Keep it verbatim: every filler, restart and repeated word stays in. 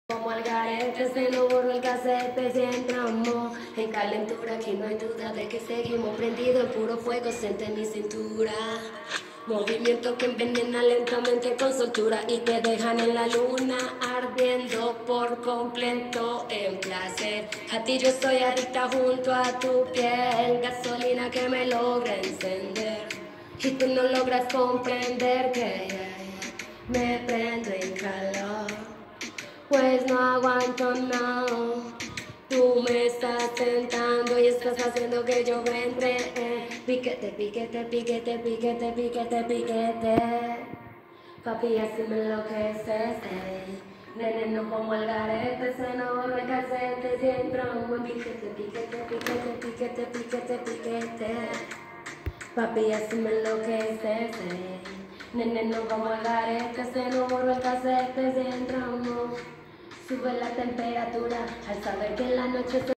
Como al garete se nos borró el casete, si entramos en calentura. Aquí no hay duda de que seguimos prendidos en puro fuego, siente mi cintura. Movimiento que envenena lentamente con soltura y te dejan en la luna ardiendo por completo en placer. A ti yo soy adicta junto a tu piel, gasolina que me logra encender. Y tú no logras comprender que me prendo en calor, pues no aguanto, no. Tú me estás tentando y estás haciendo que yo entre eh. Piquete, piquete, piquete, piquete, piquete, piquete. Papi, así me enloqueces, ey. Nene, no como el garete, se no borra el casete, si entramos en piquete, piquete, piquete, piquete, piquete, piquete. Papi, así me enloqueces, ey. Nene, no como el garete, se no borra el casete, si entramos. Sube la temperatura al saber que en la noche se